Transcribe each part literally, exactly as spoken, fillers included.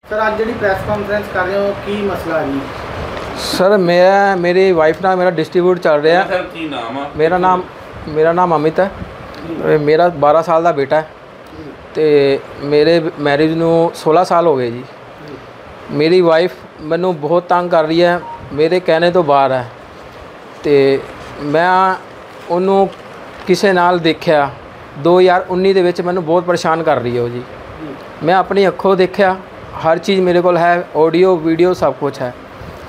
Sir आज जी press conference कर रहे हो की मसला है जी? सर मैं मेरी वाइफ नाल मेरा डिस्ट्रीब्यूट चल रहा है। सर की नाम है? मेरा नाम मेरा नाम अमित है। मेरा बारह साल का बेटा है तो मेरे मैरिज नू सोलह साल हो गए जी। मेरी वाइफ मैनू बहुत तंग कर रही है, मेरे कहने तो बाहर है। तो मैं उन्होंने किसी नाल देखा दो हज़ार उन्नीस दे विच मैनू बहुत परेशान कर रही है वो जी। मैं अपनी अखों देखा, हर चीज़ मेरे को है, ऑडियो वीडियो सब कुछ है।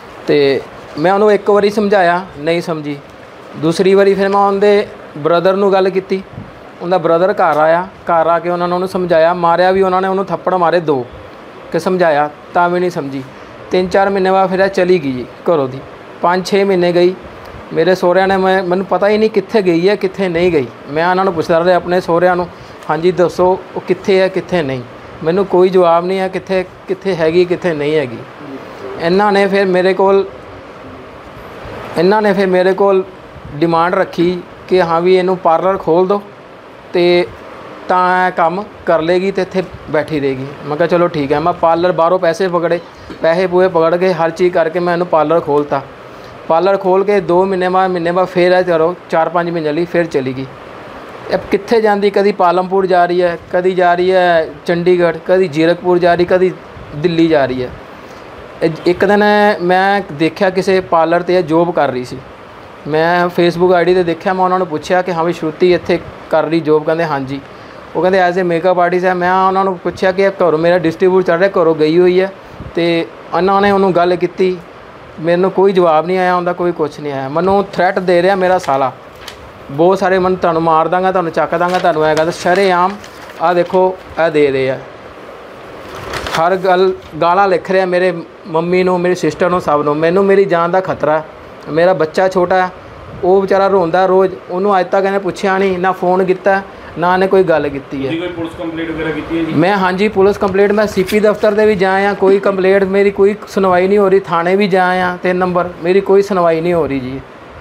तो मैं उन्होंने एक बारी समझाया, नहीं समझी। दूसरी बारी फिर मैं उनके ब्रदर नू गल की, उनका ब्रदर घर आया, घर आके उन्होंने उन्होंने समझाया, मारिया भी उन्होंने उन्होंने थप्पड़ मारे दो कि समझाया ता भी नहीं समझी। तीन चार महीने बाद फिर चली गई जी घरों दी। पाँच छे महीने गई, मेरे सोहरिया ने मैं मैनू पता ही नहीं कित्थे गई है कित्थे नहीं गई। मैं उन्होंने पूछता रहा अपने सोहरिया नू, हाँ जी दसो वो कित्थे है कित्थे नहीं। मैनू कोई जवाब नहीं है कित्थे कित्थे हैगी कित्थे नहीं हैगी। इन्हां ने फिर मेरे कोल इन्हां ने फिर मेरे कोल डिमांड रखी कि हाँ भी इनू पार्लर खोल दो तो तां काम कर लेगी तो इत्थे बैठी रहेगी। मैं कहा चलो ठीक है। मैं पार्लर बाहरों पैसे पकड़े, पैसे पूरे पकड़ के हर चीज़ करके मैं इनू पार्लर खोलता। पार्लर खोल के दो महीने बाद महीने बाद फिर है चलो चार पाँच महीने ली फिर चली गई। अब कित्थे जाती, कभी पालमपुर जा रही है, कभी जा रही है चंडीगढ़, कभी जीरकपुर जा रही, कभी दिल्ली जा रही है। एक दिन मैं देखा किसी पार्लर ते जॉब कर रही सी, मैं फेसबुक आई डी ते देखा। मैं उन्होंने पूछा कि हाँ भी श्रुति इत्थे कर रही जॉब? कहते हाँ जी। वो कहते एज ए मेकअप आर्टिस्ट है। मैं उन्होंने पूछा कि घरों मेरा डिस्ट्रीब्यूट चल रहा, घरों गई हुई है। तो उन्होंने उन्होंने गल की, मैनू कोई जवाब नहीं आया, उनका कोई कुछ नहीं आया। मैनू थ्रैट दे रहा मेरा साला बहुत सारे, मैं तुहानू मार दांगा, तुहानू चक दांगा, तुहानू ऐ कहता शरेआम आ देखो आ दे रहे हैं। हर गल गालां लिख रहे मेरे मम्मी नू, मेरी सिस्टर नू, सब नू। मैनू मेरी जान का खतरा। मेरा बच्चा छोटा है, वो बेचारा रोंदा रोज़, उन्होंने अज तक इन्हें पूछा नहीं, ना फोन किया ना इन्हें कोई गल की है। कोई पुलिस कंप्लेंट वगैरह की है जी? मैं हाँ जी पुलिस कंप्लेंट मैं सी पी दफ्तर से भी जाया, कोई कंप्लेंट मेरी कोई सुनवाई नहीं हो रही। थाने भी जाया तीन नंबर, मेरी कोई सुनवाई नहीं हो रही जी।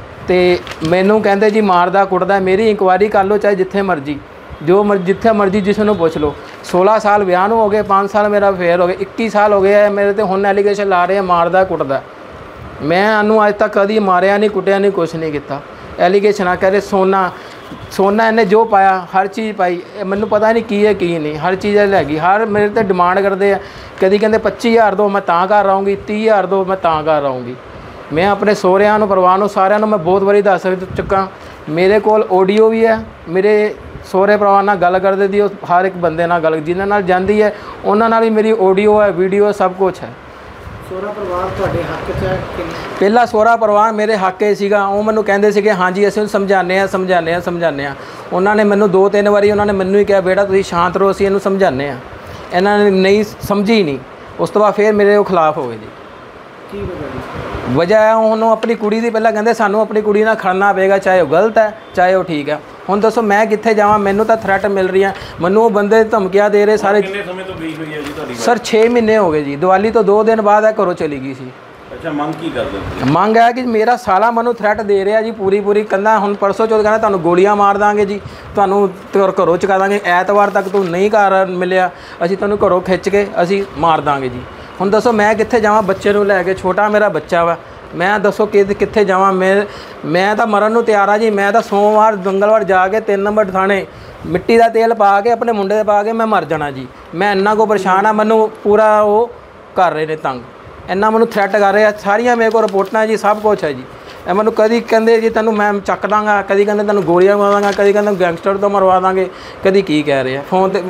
तो मैनू कहते जी मारदा कुटदा, मेरी इंक्वायरी कर लो चाहे जिथे मर्जी, जो मर जिथे मर्जी जिसनों पूछ लो। सोलह साल ब्याह हो गए, पाँच साल मेरा अफेयर हो गया, इक्की साल हो गया है मेरे तो हुण एलीगेशन ला रहे हैं मारदा कुटदा। मैं उन्होंने अज तक कभी मारिया नहीं कुटिया नहीं कुछ नहीं किया। एलीगेशन कह रहे सोना सोना इन्हें जो पाया हर चीज़ पाई, मैनू पता नहीं की है की नहीं, हर चीज़ लैगी। हर मेरे तो डिमांड करते हैं, कभी कहते पच्ची हज़ार दो मैं तां घर आऊँगी, तीह हज़ार दो मैं तां घर आऊँगी। मैं अपने सोहरियां नूं परिवार नूं सारिਆਂ ਨੂੰ मैं बहुत बारी दस चुका। मेरे को ऑडियो भी है, मेरे सोहरे परिवार नाल गल करदे दी हर एक बंदे नाल गल जिन्हां नाल जांदी है उन्हां नाल भी मेरी ऑडियो है वीडियो है सब कुछ है। सोहरा परिवार तुहाडे हक च है? पहला सोहरा परिवार मेरे हक च सीगा, वो मैनूं कहंदे सीगे हाँ जी असीं समझाने आ समझाने आ समझाने आ। उन्होंने मैनूं दो तीन बारी उन्होंने मैनूं ही कहा बेटा तुसीं शांत रहो, असीं इहनूं समझाने आ। इन्हां ने नहीं समझी नहीं, उस तो बाद फिर मेरे खिलाफ हो गए जी। की वजह वजह है उन्होंने अपनी कुड़ी की पहले कहते सानू अपनी कुड़ी नाल खड़ना पेगा, चाहे वो गलत है चाहे वो ठीक है। हुण दसो मैं कित्थे जावां, मैनू तो थ्रैट मिल रही है, मैनू वो बंदे धमकियां दे रहे सारे। कितने समय तो गई हुई है जी तुहाडी? सर छे महीने हो गए जी, दिवाली तो दो दिन बाद है घरों चली गई सी। अच्छा मंग की करदे? मंग है कि मेरा साला मैनू थ्रैट दे रहा जी पूरी पूरी, कहना हुण परसों चौथ कहना तुहानू गोलियां मार दांगे जी, तुहानू घरों चुका दांगे, ऐतवार तक तू नहीं घर मिलिया असीं तुहानू घरों खिच के असीं मार दांगे जी। हुण दसो मैं कित्थे जावां बच्चे नूं लैके, छोटा मेरा बच्चा वा, मैं दसो कि कित्थे जावां। मैं मैं तो मरन नूं तैयार हाँ जी। मैं तो सोमवार मंगलवार जाके तीन नंबर थाने मिट्टी का तेल पा के अपने मुंडे पा के मैं मर जाना जी। मैं इन्ना को परेशान हाँ, मैनू पूरा वो कर रहे ने तंग, इन्ना मैनू थ्रैट कर रहे हैं। सारियां मेरे को रिपोर्टां जी सब कुछ है जी। मैनू कभी कहते जी तेनों मैं चक दांगा, कभी कहते तेनों गोलियां मार दांगा, कभी कहते गैंगस्टर तो मरवा देंगे, कभी की कह रहे हैं फोन ते।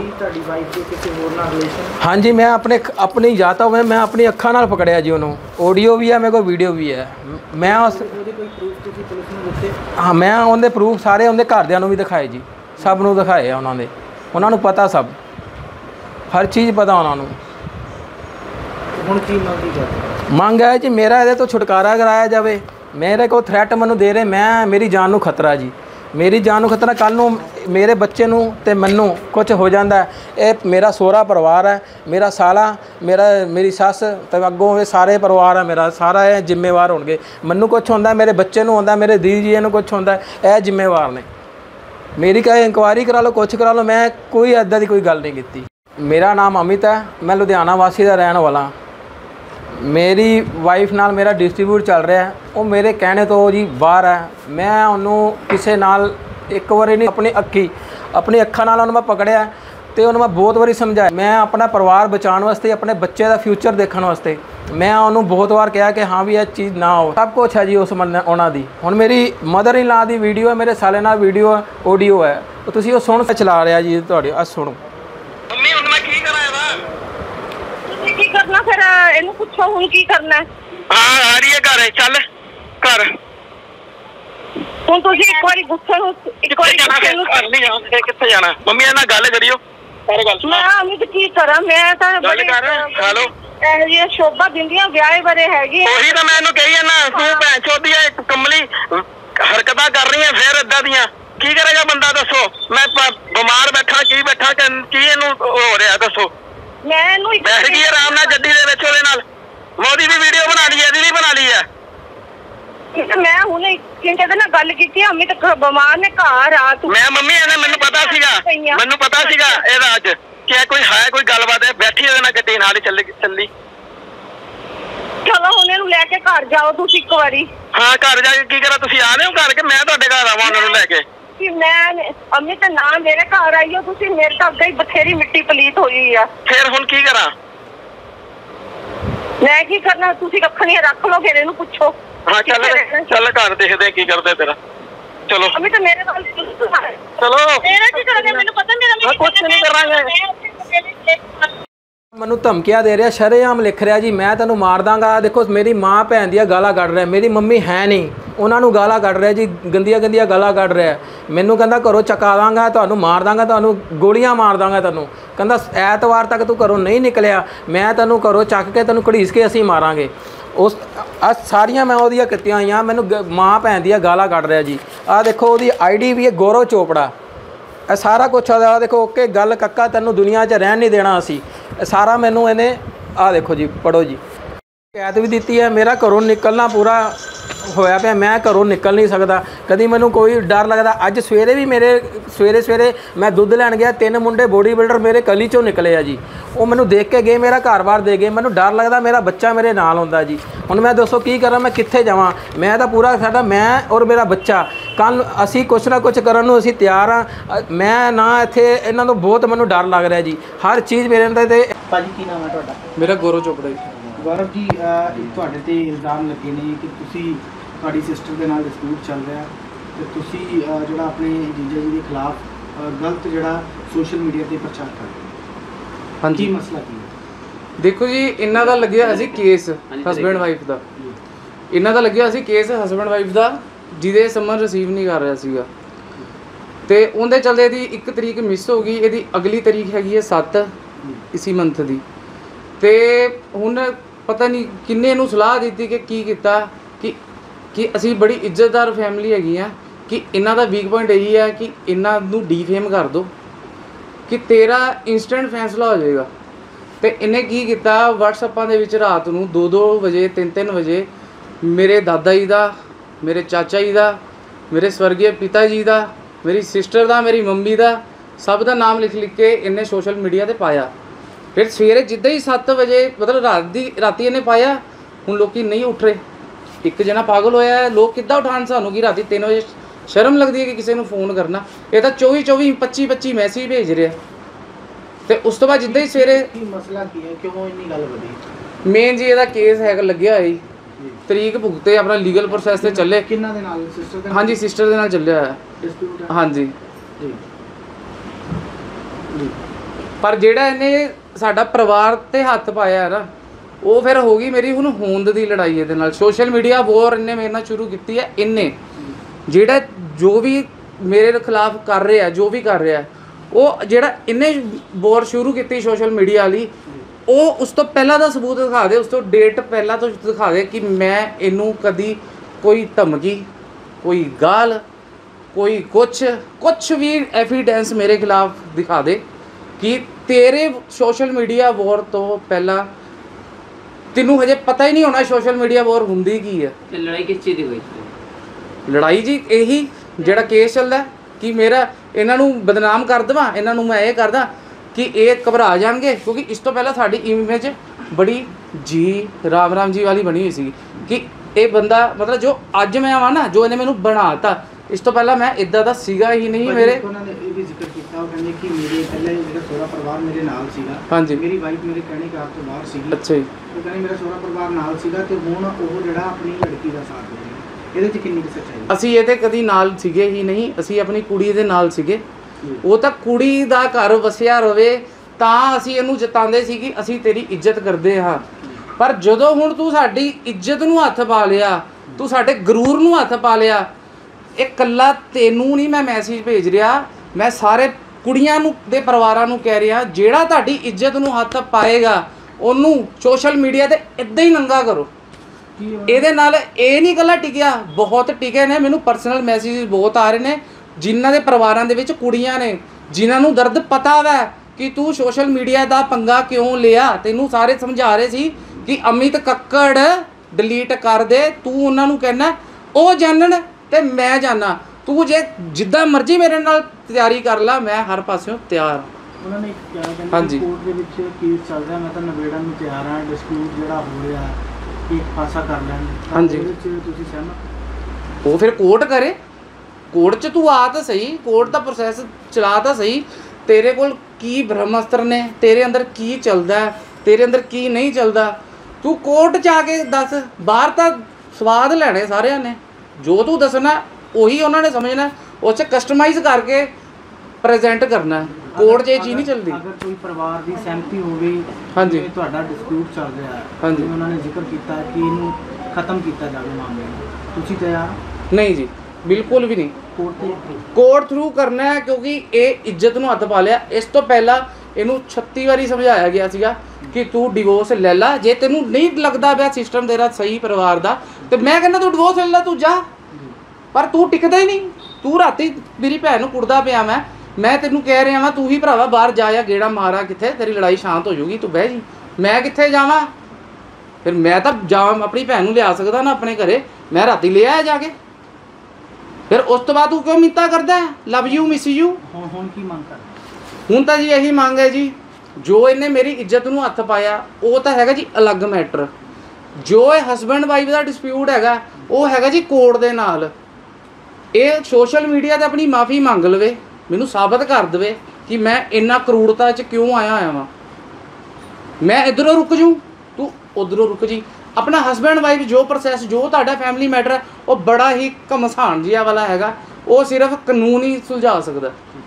हाँ जी मैं अपने अपनी जाता हुए मैं अपनी अखा नाल पकड़िया जी उन्होंने, ऑडियो भी है मेरे को वीडियो भी है। मैं उस हाँ मैं उनके प्रूफ सारे उनके घरदियां नूं भी दिखाए जी, सब नूं दिखाए उन्होंने, उन्होंने पता सब हर चीज़ पता उन्होंने। मंग है जी मेरा ये तो छुटकारा कराया जाए। मेरे को थ्रैट मैनू दे रहे, मैं मेरी जान नूं खतरा जी, मेरी जान नूं खतरा। कल नूं मेरे बच्चे नूं ते मैनू कुछ हो जाता है, ये मेरा सोहरा परिवार है, मेरा साला मेरा मेरी सस तो अगों सारे परिवार है मेरा सारा ये जिम्मेवार होणगे। मैनू कुछ होंदा मेरे बच्चे नूं होंदा, मेरे दी जी नूं कुछ होंदा, यह जिम्मेवार ने। मेरी कहे इंक्वायरी करा लो कुछ करा लो, मैं कोई इदां दी कोई गल नहीं कीती। ਮੇਰਾ ਨਾਮ ਅਮਿਤ ਹੈ, ਮੈਂ ਲੁਧਿਆਣਾ ਵਾਸੀ ਦਾ ਰਹਿਣ ਵਾਲਾ। ਮੇਰੀ ਵਾਈਫ ਨਾਲ ਮੇਰਾ ਡਿਸਟ੍ਰੀਬਿਊਟ ਚੱਲ ਰਿਹਾ ਹੈ, ਉਹ ਮੇਰੇ ਕਹਿਣੇ ਤੋਂ ਜੀ ਬਾਹਰ ਹੈ। ਮੈਂ ਉਹਨੂੰ ਕਿਸੇ ਨਾਲ ਇੱਕ ਵਾਰੀ ਨਹੀਂ, ਆਪਣੀ ਅੱਖੀ ਆਪਣੀ ਅੱਖਾਂ ਨਾਲ ਉਹਨੂੰ ਮੈਂ ਪਕੜਿਆ ਤੇ ਉਹਨੂੰ ਮੈਂ ਬਹੁਤ ਵਾਰੀ ਸਮਝਾਇਆ। ਮੈਂ ਆਪਣਾ ਪਰਿਵਾਰ ਬਚਾਉਣ ਵਾਸਤੇ, ਆਪਣੇ ਬੱਚੇ ਦਾ ਫਿਊਚਰ ਦੇਖਣ ਵਾਸਤੇ ਮੈਂ ਉਹਨੂੰ ਬਹੁਤ ਵਾਰ ਕਿਹਾ ਕਿ ਹਾਂ ਵੀ ਇਹ ਚੀਜ਼ ਨਾ ਹੋ। ਸਭ ਕੁਛ ਹੈ ਜੀ ਉਸ ਮੰਨ ਉਹਨਾਂ ਦੀ। ਹੁਣ ਮੇਰੀ ਮਦਰ ਇਨ ਲਾ ਦੀ ਵੀਡੀਓ ਹੈ, ਮੇਰੇ ਸਾਲੇ ਨਾਲ ਵੀਡੀਓ ਆਡੀਓ ਹੈ, ਉਹ ਤੁਸੀਂ ਉਹ ਸੁਣ ਚਲਾ ਰਿਹਾ ਜੀ ਤੁਹਾਡੇ। ਆ ਸੁਣੋ। ਮੰਮੀ ਹੁਣ ਮੈਂ ਕੀ ਕਰਾਂ ਇਹਦਾ? ਤੁਸੀਂ ਕੀ ਕਰਨਾ ਫਿਰ? ਇਹਨੂੰ ਪੁੱਛੋ ਹੁਣ ਕੀ ਕਰਨਾ। ਹਾਂ ਆ ਰਹੀ ਹੈ ਘਰ, ਚੱਲ ਘਰ। ਹੁਣ ਤੁਸੀਂ ਇੱਕ ਵਾਰੀ ਗੁੱਸੇ ਨੂੰ ਇੱਕ ਵਾਰੀ ਗੁੱਸੇ ਨੂੰ ਕਰ ਲਈ ਜਾਂ ਕਿੱਥੇ ਜਾਣਾ? ਮੰਮੀ ਨਾਲ ਗੱਲ ਕਰਿਓ। ਕਰ ਗੱਲ। ਮੈਂ ਅਮਿਤ ਕੀ ਕਰਾਂ? ਮੈਂ ਤਾਂ ਗੱਲ ਕਰ। ਹੈਲੋ ਇਹ ਜੀ ਸ਼ੋਭਾ ਦਿੰਦੀਆਂ ਵਿਆਹ ਬਾਰੇ ਹੈਗੀ। ਉਹੀ ਤਾਂ ਮੈਂ ਇਹਨੂੰ ਕਹੀ ਜਾਂਦਾ, ਤੂੰ ਭੈਣ ਚੋਦੀ ਆ ਕਮਲੀ ਹਰਕਤਾਂ ਕਰ ਰਹੀ ਹੈ ਫਿਰ ਏਦਾਂ ਦੀਆਂ। ਕੀ ਕਰੇਗਾ ਬੰਦਾ ਦੱਸੋ? ਮੈਂ ਬਿਮਾਰ ਬੈਠਾ, ਕੀ ਬੈਠਾ, ਕੀ ਇਹਨੂੰ ਹੋ ਰਿਹਾ ਦੱਸੋ? ਮੈਂ ਇਹਨੂੰ ਬੈਠ ਗਈ ਆਰਾਮ ਨਾਲ ਗੱਡੀ ਦੇ ਵਿੱਚ ਉਹਦੇ ਨਾਲ। ਉਹਦੀ ਵੀ ਵੀਡੀਓ ਬਣਾ ਲਈ, ਇਹਦੀ ਵੀ ਬਣਾ ਲਈ ਹੈ। ਮੈਂ ਹੁਣੇ ਕਿੰਨੇ ਦਿਨ ਨਾਲ ਗੱਲ ਕੀਤੀ, ਅਮਿਤ ਬਿਮਾਰ ਨੇ ਘਰ ਆ। ਮੈਂ ਮੰਮੀ ਇਹਨੇ ਮੈਨੂੰ ਪਤਾ ਸੀਗਾ, ਮੈਨੂੰ ਪਤਾ ਸੀਗਾ ਇਹਦਾ ਅੱਜ ਕਿ ਕੋਈ ਹੈ ਕੋਈ ਗੱਲਬਾਤ ਹੈ। ਬੈਠੀ ਉਹਦੇ ਨਾਲ ਗੱਡੀ ਨਾਲ ਹੀ ਚੱਲੀ ਚੱਲੀ ਚਲੋ ਹੁਣ ਇਹਨੂੰ ਲੈ ਕੇ ਘਰ ਜਾਓ ਤੁਸੀਂ ਇੱਕ ਵਾਰੀ। ਹਾਂ ਘਰ ਜਾ ਕੇ ਕੀ ਕਰਾਂ? ਤੁਸੀਂ ਆ ਰਹੇ ਹੋ ਘਰ ਕਿ ਮੈਂ ਤੁਹਾਡੇ ਘਰ ਆਵਾਂ ਉਹਨਾਂ ਨੂੰ ਲੈ ਕੇ? ਕਿ ਮੈਂ ਅਮਿਤ ਨਾ ਮੇਰੇ ਘਰ ਆਈਓ ਤੁਸੀਂ, ਮੇਰੇ ਤਾਂ ਅੱਗੇ ਹੀ ਬਥੇਰੀ ਮਿੱਟੀ ਪਲੀਤ ਹੋਈ ਆ। ਫਿਰ ਹੁਣ ਕੀ ਕਰਾਂ? ਮੈਂ ਕੀ ਕਰਨਾ? ਤੁਸੀਂ ਰੱਖਣੀ ਰੱਖ ਲਓ, ਫਿਰ ਇਹਨੂੰ ਪੁੱਛੋ। ਹਾਂ ਚੱਲ ਚੱਲ ਘਰ ਦੇਖਦੇ ਕੀ ਕਰਦੇ ਤੇਰਾ। ਚਲੋ ਅਮਿਤ ਮੇਰੇ ਵੱਲ ਚਲੋ। ਮੇਰਾ ਕੀ ਕਰਾਂਗੇ? ਮੈਨੂੰ ਪਤਾ ਮੇਰਾ ਕੁਛ ਨਹੀਂ ਕਰਾਂਗੇ। ਮੈਨੂੰ ਧਮਕੀਆਂ ਦੇ ਰਿਹਾ, ਸ਼ਰੇਆਮ ਲਿਖ ਰਿਹਾ ਜੀ ਮੈਂ ਤੈਨੂੰ ਮਾਰ ਦਾਂਗਾ। ਦੇਖੋ ਮੇਰੀ ਮਾਂ ਭੈਣ ਦੀਆਂ ਗਾਲਾਂ ਕੱਢ ਰਿਹਾ, ਮੇਰੀ ਮੰਮੀ ਹੈ ਨਹੀਂ, ਉਹਨਾਂ ਨੂੰ ਗਾਲਾਂ ਕੱਢ ਰਿਹਾ ਜੀ, ਗੰਦੀਆਂ ਗੰਦੀਆਂ ਗਾਲਾਂ ਕੱਢ ਰਿਹਾ। ਮੈਨੂੰ ਕਹਿੰਦਾ ਘਰੋਂ ਚਕਾ ਦਾਂਗਾ, ਤੁਹਾਨੂੰ ਮਾਰ ਦਾਂਗਾ, ਤੁਹਾਨੂੰ ਗੋਲੀਆਂ ਮਾਰ ਦਾਂਗਾ ਤੈਨੂੰ। ਕਹਿੰਦਾ ਐਤਵਾਰ ਤੱਕ ਤੂੰ ਘਰੋਂ ਨਹੀਂ ਨਿਕਲਿਆ, ਮੈਂ ਤੈਨੂੰ ਘਰੋਂ ਚੱਕ ਕੇ ਤੈਨੂੰ ਘੜੀਸ ਕੇ ਅਸੀਂ ਮਾਰਾਂਗੇ। ਉਸ ਆ ਸਾਰੀਆਂ ਮੈਂ ਉਹਦੀਆਂ ਕੀਤੀਆਂ ਹੋਈਆਂ। ਮੈਨੂੰ ਮਾਂ ਭੈਣ ਦੀਆਂ ਗਾਲਾਂ ਕੱਢ ਰਿਹਾ ਜੀ। ਆਹ ਦੇਖੋ ਉਹਦੀ ਆਈ ਡੀ ਵੀ ਹੈ ਗੌਰਵ ਚੋਪੜਾ। ਇਹ ਸਾਰਾ ਕੁਛ ਆ ਦੇਖੋ। ਓਕੇ ਗੱਲ ਕੱਕਾ ਤੈਨੂੰ ਦੁਨੀਆ 'ਚ ਰਹਿਣ ਨਹੀਂ ਦੇਣਾ ਅਸੀਂ। ਇਹ ਸਾਰਾ ਮੈਨੂੰ ਇਹਨੇ ਆਹ ਦੇਖੋ ਜੀ, ਪੜੋ ਜੀ। ਸ਼ਿਕਾਇਤ ਵੀ ਦਿੱਤੀ ਹੈ। ਮੇਰਾ ਘਰੋਂ ਨਿਕਲਣਾ ਪੂਰਾ ਹੋਇਆ ਪਿਆ, ਮੈਂ ਘਰੋਂ ਨਿਕਲ ਨਹੀਂ ਸਕਦਾ। ਕਦੀ ਮੈਨੂੰ ਕੋਈ ਡਰ ਲੱਗਦਾ। ਅੱਜ ਸਵੇਰੇ ਵੀ ਮੇਰੇ ਸਵੇਰੇ ਸਵੇਰੇ ਮੈਂ ਦੁੱਧ ਲੈਣ ਗਿਆ, ਤਿੰਨ ਮੁੰਡੇ ਬੋਡੀ ਬਿਲਡਰ ਮੇਰੇ ਗਲੀ 'ਚੋਂ ਨਿਕਲੇ ਆ ਜੀ। ਉਹ ਮੈਨੂੰ ਦੇਖ ਕੇ ਗਏ, ਮੇਰਾ ਘਰ-ਬਾਰ ਦੇ ਗਏ। ਮੈਨੂੰ ਡਰ ਲੱਗਦਾ, ਮੇਰਾ ਬੱਚਾ ਮੇਰੇ ਨਾਲ ਹੁੰਦਾ ਜੀ। ਹੁਣ ਮੈਂ ਦੱਸੋ ਕੀ ਕਰਾਂ? ਮੈਂ ਕਿੱਥੇ ਜਾਵਾਂ? ਮੈਂ ਤਾਂ ਪੂਰਾ ਸਾਡਾ ਮੈਂ ਔਰ ਮੇਰਾ ਬੱਚਾ ਕੱਲ੍ਹ ਅਸੀਂ ਕੁਛ ਨਾ ਕੁਛ ਕਰਨ ਨੂੰ ਅਸੀਂ ਤਿਆਰ ਹਾਂ। ਮੈਂ ਨਾ ਇੱਥੇ ਇਹਨਾਂ ਤੋਂ ਬਹੁਤ ਮੈਨੂੰ ਡਰ ਲੱਗ ਰਿਹਾ ਜੀ। ਹਰ ਚੀਜ਼ ਮੇਰੇ ਅੰਦਰ। ਤੇ ਭਾਜੀ ਕੀ ਨਾਮ ਹੈ ਤੁਹਾਡਾ? ਮੇਰਾ ਗੌਰਵ ਚੋਪੜਾ ਜੀ। ਗੌਰਵ ਜੀ ਤੁਹਾਡੇ ਤੇ ਇਲਜ਼ਾਮ ਲੱਗੇ ਨੇ ਕਿ ਤੁਸੀਂ ਤੁਹਾਡੀ ਸਿਸਟਰ ਦੇ ਨਾਲ ਡਿਸਪਿਊਟ ਚੱਲ ਰਿਹਾ ਤੇ ਤੁਸੀਂ ਜਿਹੜਾ ਆਪਣੇ ਜੀਜਾ ਜੀ ਦੇ ਖਿਲਾਫ ਗਲਤ ਜਿਹੜਾ ਸੋਸ਼ਲ ਮੀਡੀਆ ਤੇ ਪ੍ਰਚਾਰ ਕਰ ਰਹੇ ਹੋ। ਹਾਂਜੀ ਕੀ ਮਸਲਾ ਕੀ ਹੈ? ਦੇਖੋ ਜੀ, ਇਹਨਾਂ ਦਾ ਲੱਗਿਆ ਸੀ ਕੇਸ ਹਸਬੈਂਡ ਵਾਈਫ ਦਾ। ਇਹਨਾਂ ਦਾ ਲੱਗਿਆ ਸੀ ਕੇਸ ਹਸਬੈਂਡ ਵਾਈਫ ਦਾ, ਜਿਹਦੇ ਸਮਨ ਰਿਸੀਵ ਨਹੀਂ ਕਰ ਰਿਹਾ ਸੀਗਾ। ਤੇ ਉਹਦੇ ਚੱਲਦੇ ਇਹਦੀ ਇੱਕ ਤਰੀਕ ਮਿਸ ਹੋ ਗਈ। ਇਹਦੀ ਅਗਲੀ ਤਰੀਕ ਹੈਗੀ ਹੈ ਸੱਤ ਇਸੀ ਮੰਥ ਦੀ। ਤੇ ਹੁਣ ਪਤਾ ਨਹੀਂ ਕਿੰਨੇ ਇਹਨੂੰ ਸਲਾਹ ਦਿੱਤੀ ਕਿ ਕੀ ਕੀਤਾ ਕਿ ਕਿ ਅਸੀਂ ਬੜੀ ਇੱਜ਼ਤਦਾਰ ਫੈਮਿਲੀ ਹੈਗੀ ਆ, ਕਿ ਇਹਨਾਂ ਦਾ ਵੀਕ ਪੁਆਇੰਟ ਇਹੀ ਹੈ ਕਿ ਇਹਨਾਂ ਨੂੰ ਡੀਫੇਮ ਕਰ ਦਿਓ ਕਿ ਤੇਰਾ ਇਨਸਟੈਂਟ ਫੈਸਲਾ ਹੋ ਜਾਏਗਾ। ਤੇ ਇਹਨੇ ਕੀ ਕੀਤਾ, ਵਟਸਐਪਾਂ ਦੇ ਵਿੱਚ ਰਾਤ ਨੂੰ ਦੋ ਦੋ ਵਜੇ ਤਿੰਨ ਤਿੰਨ ਵਜੇ ਮੇਰੇ ਦਾਦਾ ਜੀ ਦਾ, ਮੇਰੇ ਚਾਚਾ ਜੀ ਦਾ, ਮੇਰੇ ਸਵਰਗੀ ਪਿਤਾ ਜੀ ਦਾ, ਮੇਰੀ ਸਿਸਟਰ ਦਾ, ਮੇਰੀ ਮੰਮੀ ਦਾ, ਸਭ ਦਾ ਨਾਮ ਲਿਖ ਲਿਖ ਕੇ ਇਹਨੇ ਸੋਸ਼ਲ ਮੀਡੀਆ ਤੇ ਪਾਇਆ। ਫਿਰ ਸਵੇਰੇ ਜਿੱਦਾਂ ਹੀ ਸੱਤ ਵਜੇ ਮਤਲਬ ਰਾਤ ਦੀ ਰਾਤੀ ਇਹਨੇ ਪਾਇਆ। ਹੁਣ ਲੋਕੀ ਨਹੀਂ ਉੱਠ ਰਹੇ। ਇੱਕ ਜਣਾ ਪਾਗਲ ਹੋਇਆ, ਲੋਕ ਕਿੱਦਾਂ ਉਠਾਣ ਸਾਨੂੰ ਕਿ ਰਾਤੀ ਤਿੰਨ ਵਜੇ? ਸ਼ਰਮ ਲੱਗਦੀ ਹੈ ਕਿ ਕਿਸੇ ਨੂੰ ਫੋਨ ਕਰਨਾ। ਇਹ ਤਾਂ ਚੌਵੀ ਚੌਵੀ ਪੱਚੀ ਪੱਚੀ ਮੈਸੇਜ ਭੇਜ ਰਿਹਾ। ਤੇ ਉਸ ਤੋਂ ਬਾਅਦ ਜਿੱਦਾਂ ਹੀ ਸਵੇਰੇ ਕੀ ਮਸਲਾ ਕੀ ਹੈ? ਕਿਉਂ ਇੰਨੀ ਗੱਲ ਵਧੀ? ਮੇਨ ਜੀ ਇਹਦਾ ਕੇਸ ਹੈਗਾ ਲੱਗਿਆ ਹੋਇਆ ਜੀ। ਤਰੀਕ ਭੁਗਤੇ ਆਪਣਾ ਲੀਗਲ ਪ੍ਰੋਸੈਸ ਤੇ ਚੱਲੇ। ਕਿੰਨਾ ਦੇ ਨਾਲ? ਸਿਸਟਰ ਦੇ ਨਾਲ? ਹਾਂਜੀ ਸਿਸਟਰ ਦੇ ਨਾਲ ਚੱਲਿਆ ਹੋਇਆ ਡਿਸਪਿਊਟ ਹੈ। ਹਾਂਜੀ ਜੀ ਜੀ। ਪਰ ਜਿਹੜਾ ਇਹਨੇ ਸਾਡਾ ਪਰਿਵਾਰ ਤੇ ਹੱਥ ਪਾਇਆ ਹੈ ਨਾ, ਉਹ ਫਿਰ ਹੋ ਗਈ ਮੇਰੀ ਹੁਣ ਹੋਂਦ ਦੀ ਲੜਾਈ ਇਹਦੇ ਨਾਲ। ਸੋਸ਼ਲ ਮੀਡੀਆ ਵੋਰ ਇਹਨੇ ਮੇਰੇ ਨਾਲ ਸ਼ੁਰੂ ਕੀਤੀ ਹੈ। ਇਹਨੇ ਜਿਹੜਾ ਜੋ ਵੀ ਮੇਰੇ ਖਿਲਾਫ ਕਰ ਰਿਹਾ, ਜੋ ਵੀ ਕਰ ਰਿਹਾ, ਉਹ ਜਿਹੜਾ ਇਹਨੇ ਵੋਰ ਸ਼ੁਰੂ ਕੀਤੀ ਸੋਸ਼ਲ ਮੀਡੀਆ ਵਾਲੀ, ਉਹ ਉਸ ਤੋਂ ਪਹਿਲਾਂ ਦਾ ਸਬੂਤ ਦਿਖਾ ਦੇ, ਉਸ ਤੋਂ ਡੇਟ ਪਹਿਲਾਂ ਤੋਂ ਦਿਖਾ ਦੇ ਕਿ ਮੈਂ ਇਹਨੂੰ ਕਦੀ ਕੋਈ ਧਮਕੀ, ਕੋਈ ਗਾਲ, ਕੋਈ ਕੁਛ ਕੁਛ ਵੀ ਐਵੀਡੈਂਸ ਮੇਰੇ ਖਿਲਾਫ ਦਿਖਾ ਦੇ ਕਿ ਤੇਰੇ ਸੋਸ਼ਲ ਮੀਡੀਆ ਵੋਰ ਤੋਂ ਪਹਿਲਾਂ ਤੈਨੂੰ ਹਜੇ ਪਤਾ ਹੀ ਨਹੀਂ ਹੋਣਾ ਸੋਸ਼ਲ ਮੀਡੀਆ ਵੋਰ ਹੁੰਦੀ ਕੀ ਹੈ। ਤੇ ਲੜਾਈ ਕਿਸ ਚੀਜ਼ ਦੀ ਹੋਈ? ਲੜਾਈ ਜੀ ਇਹੀ ਜਿਹੜਾ ਕੇਸ ਚੱਲਦਾ ਕਿ ਮੇਰਾ ਇਹਨਾਂ ਨੂੰ ਬਦਨਾਮ ਕਰ ਦੇਵਾਂ, ਇਹਨਾਂ ਨੂੰ ਮੈਂ ਇਹ ਕਰਦਾ। ਕਿ ਇਹ ਘਬਰਾ ਜਾਣਗੇ, ਕਿਉਂਕਿ ਇਸ ਤੋਂ ਪਹਿਲਾਂ ਸਾਡੀ ਇਮੇਜ ਬੜੀ ਜੀ ਰਾਮ ਰਾਮ ਜੀ ਵਾਲੀ ਬਣੀ ਹੋਈ ਸੀ ਕਿ ਇਹ ਬੰਦਾ ਮਤਲਬ ਜੋ ਅੱਜ ਮੈਂ ਆਵਾਂ ਨਾ, ਜੋ ਇਹਨੇ ਮੈਨੂੰ ਬਣਾਤਾ, ਇਸ ਤੋਂ ਪਹਿਲਾਂ ਮੈਂ ਇਦਾਂ ਦਾ ਸੀਗਾ ਹੀ ਨਹੀਂ। ਮੇਰੇ ਉਹਨਾਂ ਨੇ ਇਹ ਵੀ ਜ਼ਿਕਰ ਕੀਤਾ, ਉਹ ਕਹਿੰਦੇ ਕਿ ਮੇਰੇ ਪਹਿਲਾਂ ਜਿਹੜਾ ਸਹੁਰਾ ਪਰਿਵਾਰ ਮੇਰੇ ਨਾਲ ਸੀਗਾ, ਹਾਂਜੀ ਮੇਰੀ ਵਾਈਫ ਮੇਰੇ ਕਹਿਣੇ ਕਾਰ ਤੋਂ ਬਾਹਰ ਸੀਗੀ, ਅੱਛਾ ਜੀ, ਉਹ ਕਹਿੰਦੇ ਮੇਰਾ ਸਹੁਰਾ ਪਰਿਵਾਰ ਨਾਲ ਸੀਗਾ ਤੇ ਹੁਣ ਉਹ ਜਿਹੜਾ ਆਪਣੀ ਲੜਕੀ ਦਾ ਸਾਥ ਦੇ ਰਿਹਾ, ਇਹਦੇ 'ਚ ਕਿੰਨੀ ਕੁ ਸੱਚਾਈ? ਅਸੀਂ ਇਹਦੇ ਕਦੀ ਨਾਲ ਸੀਗੇ ਹੀ ਨਹੀਂ, ਅਸੀਂ ਆਪਣੀ ਕੁੜੀ ਦੇ ਨਾਲ ਸੀਗੇ। ਉਹ ਤਾਂ ਕੁੜੀ ਦਾ ਘਰ ਵਸਿਆ ਰਵੇ ਤਾਂ ਅਸੀਂ ਇਹਨੂੰ ਜਤਾਉਂਦੇ ਸੀ ਕਿ ਅਸੀਂ ਤੇਰੀ ਇੱਜ਼ਤ ਕਰਦੇ ਹਾਂ, ਪਰ ਜਦੋਂ ਹੁਣ ਤੂੰ ਸਾਡੀ ਇੱਜ਼ਤ ਨੂੰ ਹੱਥ ਪਾ ਲਿਆ, ਤੂੰ ਸਾਡੇ ਗਰੂਰ ਨੂੰ ਹੱਥ ਪਾ ਲਿਆ, ਇਹ ਕੱਲਾ ਤੈਨੂੰ ਨਹੀਂ ਮੈਂ ਮੈਸੇਜ ਭੇਜ ਰਿਹਾ, ਮੈਂ ਸਾਰੇ ਕੁੜੀਆਂ ਨੂੰ ਦੇ ਪਰਿਵਾਰਾਂ ਨੂੰ ਕਹਿ ਰਿਹਾ, ਜਿਹੜਾ ਤੁਹਾਡੀ ਇੱਜ਼ਤ ਨੂੰ ਹੱਥ ਪਾਏਗਾ ਉਹਨੂੰ ਸੋਸ਼ਲ ਮੀਡੀਆ ਤੇ ਇੱਦਾਂ ਹੀ ਨੰਗਾ ਕਰੋ। ਇਹਦੇ ਨਾਲ ਇਹ ਨਹੀਂ ਇਕੱਲਾ ਟਿਕਿਆ, ਬਹੁਤ ਟਿਕੇ ਨੇ, ਮੈਨੂੰ ਪਰਸਨਲ ਮੈਸੇਜ ਬਹੁਤ ਆ ਰਹੇ ਨੇ ਜਿਨ੍ਹਾਂ ਦੇ ਪਰਿਵਾਰਾਂ ਦੇ ਵਿੱਚ ਕੁੜੀਆਂ ਨੇ, ਜਿਨ੍ਹਾਂ ਨੂੰ ਦਰਦ ਪਤਾ ਵਾ ਕਿ ਤੂੰ ਸੋਸ਼ਲ ਮੀਡੀਆ ਦਾ ਪੰਗਾ ਕਿਉਂ ਲਿਆ। ਤੈਨੂੰ ਸਾਰੇ ਸਮਝਾ ਰਹੇ ਸੀ ਕਿ ਅਮਿਤ ਕੱਕੜ ਡਿਲੀਟ ਕਰ ਦੇ, ਤੂੰ ਉਹਨਾਂ ਨੂੰ ਕਹਿਣਾ ਉਹ ਜਾਣਨ ਤੇ ਮੈਂ ਜਾਣਾ, ਤੂੰ ਜੇ ਜਿੱਦਾਂ ਮਰਜ਼ੀ ਮੇਰੇ ਨਾਲ ਤਿਆਰੀ ਕਰ ਲੈ, ਮੈਂ ਹਰ ਪਾਸਿਓਂ ਤਿਆਰ। ਉਹਨਾਂ ਨੇ ਕਿਹਾ ਕਹਿੰਦੇ ਹਾਂਜੀ। ਕੋਰਟ ਦੇ ਵਿੱਚ ਕੇਸ ਚੱਲ ਰਿਹਾ, ਮੈਂ ਤਾਂ ਨਵੇੜਨ ਨੂੰ ਤਿਆਰ ਹਾਂ, ਡਿਸਪਿਊਟ ਜਿਹੜਾ ਹੋ ਰਿਹਾ ਇੱਕ ਪਾਸਾ ਕਰ ਲੈਣ, ਤਾਂ ਹਾਂਜੀ। ਉਹਦੇ 'ਚ ਤੁਸੀਂ ਸਹਿਮਤ? ਉਹ ਫਿਰ ਕੋਰਟ ਕਰੇ, ਕੋਰਟ 'ਚ ਤੂੰ ਆ ਤਾਂ ਸਹੀ, ਕੋਰਟ ਦਾ ਪ੍ਰੋਸੈਸ ਚਲਾ ਤਾਂ ਸਹੀ, ਤੇਰੇ ਕੋਲ ਕੀ ਬ੍ਰਹਮਸਤਰ ਨੇ, ਤੇਰੇ ਅੰਦਰ ਕੀ ਚੱਲਦਾ, ਤੇਰੇ ਅੰਦਰ ਕੀ ਨਹੀਂ ਚੱਲਦਾ, ਤੂੰ ਕੋਰਟ 'ਚ ਆ ਕੇ ਦੱਸ। ਬਾਹਰ ਤਾਂ ਸਵਾਦ ਲੈਣੇ ਸਾਰਿਆਂ ਨੇ, ਜੋ ਤੂੰ ਦੱਸਣਾ ਉਹੀ ਉਹਨਾਂ ਨੇ ਸਮਝਣਾ, ਉਸ 'ਚ ਕਸਟਮਾਈਜ਼ ਕਰਕੇ ਪ੍ਰੈਜ਼ੈਂਟ ਕਰਨਾ। ਕੋਰਟ 'ਚ ਇਹ ਚੀਜ਼ ਨਹੀਂ ਚੱਲਦੀ। ਅਗਰ ਕੋਈ ਪਰਿਵਾਰ ਦੀ ਸਹਿਮਤੀ ਹੋਵੇ, ਹਾਂਜੀ। ਜਿਵੇਂ ਤੁਹਾਡਾ ਡਿਸਪਿਊਟ ਚੱਲ ਰਿਹਾ ਹੈ, ਹਾਂਜੀ। ਜਿਵੇਂ ਉਹਨਾਂ ਨੇ ਜ਼ਿਕਰ ਕੀਤਾ ਕਿ ਇਹਨੂੰ ਖਤਮ ਕੀਤਾ ਜਾਵੇ ਮਾਮਲੇ ਨੂੰ, ਤੁਸੀਂ ਤਿਆਰ? ਨਹੀਂ ਜੀ, ਬਿਲਕੁਲ ਵੀ ਨਹੀਂ। ਕੋਰਟ ਤੇ ਕੋਰਟ ਥਰੂ ਕਰਨਾ ਹੈ, ਕਿਉਂਕਿ ਇਹ ਇੱਜ਼ਤ ਨੂੰ ਹੱਥ ਪਾ ਲਿਆ। ਇਸ ਤੋਂ ਪਹਿਲਾਂ ਇਹਨੂੰ ਛੱਤੀ ਵਾਰੀ ਸਮਝਾਇਆ ਗਿਆ ਸੀਗਾ ਕਿ ਤੂੰ ਡਿਵੋਰਸ ਲੈ ਲੈ, ਜੇ ਤੈਨੂੰ ਨਹੀਂ ਲੱਗਦਾ ਪਿਆ ਸਿਸਟਮ ਤੇਰਾ ਸਹੀ ਪਰਿਵਾਰ ਦਾ, ਤੇ ਮੈਂ ਕਹਿੰਦਾ ਤੂੰ ਡਿਵੋਰਸ ਲੈ ਲੈ, ਤੂੰ ਜਾ, ਪਰ ਤੂੰ ਟਿਕਦਾ ਹੀ ਨਹੀਂ। ਤੂੰ ਰਾਤੀ ਮੇਰੀ ਭੈਣ ਨੂੰ ਕੁੱਟਦਾ ਪਿਆ, ਮੈਂ ਮੈਂ ਤੈਨੂੰ ਕਹਿ ਰਿਹਾ ਵਾਂ ਤੂੰ ਹੀ ਭਰਾਵਾ ਬਾਹਰ ਜਾ ਜਾਂ ਗੇੜਾ ਮਾਰਾ ਕਿੱਥੇ, ਤੇਰੀ ਲੜਾਈ ਸ਼ਾਂਤ ਹੋ ਜਾਊਗੀ, ਤੂੰ ਬਹਿ ਜੀ। ਮੈਂ ਕਿੱਥੇ ਜਾਵਾਂ ਫਿਰ? ਮੈਂ ਤਾਂ ਜਾ ਆਪਣੀ ਭੈਣ ਨੂੰ ਲਿਆ ਸਕਦਾ ਨਾ ਆਪਣੇ ਘਰੇ, ਮੈਂ ਰਾਤੀ ਲੈ ਆਇਆ ਜਾ ਕੇ। ਫਿਰ ਉਸ ਤੋਂ ਬਾਅਦ ਤੂੰ ਕਿਉਂ ਮਿੰਤਾ ਕਰਦਾ, ਲਵ ਯੂ ਮਿਸ ਯੂ? ਹੁਣ ਹੁਣ ਕੀ ਮੰਗ ਕਰ? ਹੁਣ ਤਾਂ ਜੀ ਇਹੀ ਮੰਗ ਹੈ ਜੀ, ਜੋ ਇਹਨੇ ਮੇਰੀ ਇੱਜ਼ਤ ਨੂੰ ਹੱਥ ਪਾਇਆ ਉਹ ਤਾਂ ਹੈਗਾ ਜੀ ਅਲੱਗ ਮੈਟਰ। ਜੋ ਇਹ ਹਸਬੈਂਡ ਵਾਈਫ ਦਾ ਡਿਸਪਿਊਟ ਹੈਗਾ ਉਹ ਹੈਗਾ ਜੀ ਕੋਰਟ ਦੇ ਨਾਲ। ਇਹ ਸੋਸ਼ਲ ਮੀਡੀਆ ਤੇ ਆਪਣੀ ਮਾਫੀ ਮੰਗ ਲਵੇ, ਮੈਨੂੰ ਸਾਬਤ ਕਰ ਦੇਵੇ ਕਿ ਮੈਂ ਇੰਨਾ ਕਰੂਰਤਾ 'ਚ ਕਿਉਂ ਆਇਆ ਹੋਇਆ ਵਾਂ। ਮੈਂ ਇੱਧਰੋਂ ਰੁਕ ਜੂ, ਤੂੰ ਉੱਧਰੋਂ ਰੁਕ ਜੀ। ਆਪਣਾ ਹਸਬੈਂਡ ਵਾਈਫ ਜੋ ਪ੍ਰੋਸੈਸ, ਜੋ ਤੁਹਾਡਾ ਫੈਮਿਲੀ ਮੈਟਰ ਹੈ, ਉਹ ਬੜਾ ਹੀ ਘਮਸਾਨ ਜਿਹਾ ਵਾਲਾ ਹੈਗਾ, ਉਹ ਸਿਰਫ ਕਾਨੂੰਨ ਹੀ ਸੁਲਝਾ ਸਕਦਾ।